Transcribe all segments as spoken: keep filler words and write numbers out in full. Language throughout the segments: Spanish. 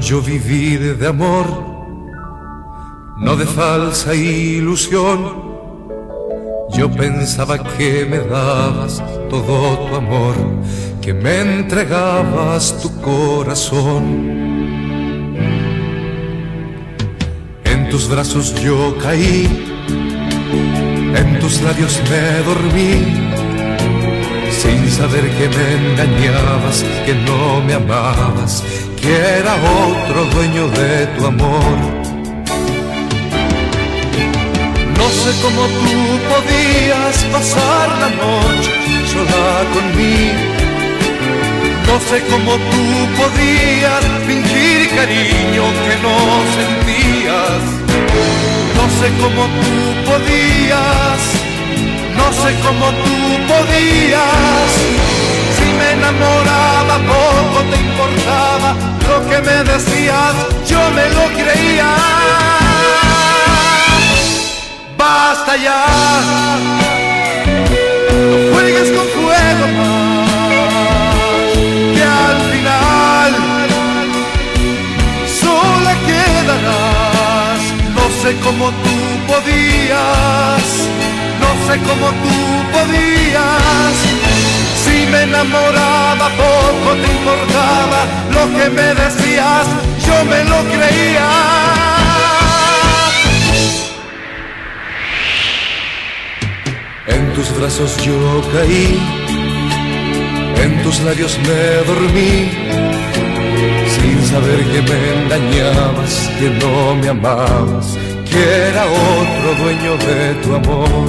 yo vivir de amor, no de falsa ilusión. Yo pensaba que me dabas todo tu amor, que me entregabas tu corazón. En tus brazos yo caí, en tus labios me dormí, sin saber que me engañabas, que no me amabas, que era otro dueño de tu amor. No sé cómo tú podías pasar la noche sola conmigo. No sé cómo tú podías fingir cariño que no sentías. No sé cómo tú podías, no sé cómo tú podías. Si me enamoraba poco te importaba lo que me decías, yo me lo creía. Basta ya, no juegues con fuego más, que al final sola quedarás. No sé cómo tú podías, no sé cómo tú podías. Si me enamoraba poco te importaba lo que me decías, yo me lo creía. En tus brazos yo caí, en tus labios me dormí, sin saber que me engañabas, que no me amabas, que era otro dueño de tu amor.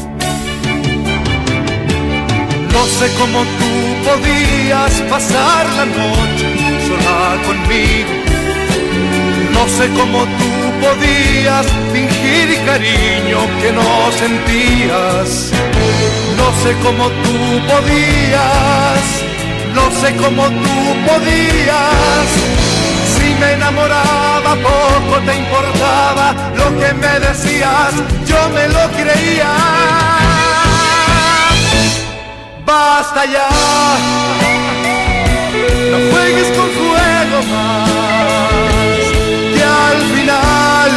No sé cómo tú podías pasar la noche sola conmigo. No sé cómo tú podías fingir cariño que no sentías. No sé cómo tú podías, no sé cómo tú podías. Si me enamoraba poco te importaba lo que me decías, yo me lo creía. Basta ya, no juegues con fuego más, que al final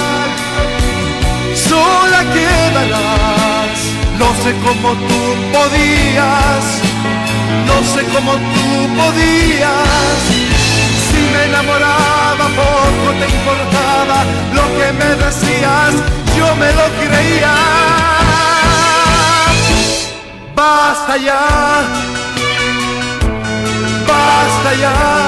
sola quedarás. No sé cómo tú podías, no sé cómo tú podías. Si me enamoraba poco te importaba lo que me decías, yo me lo creía. Basta ya, basta ya.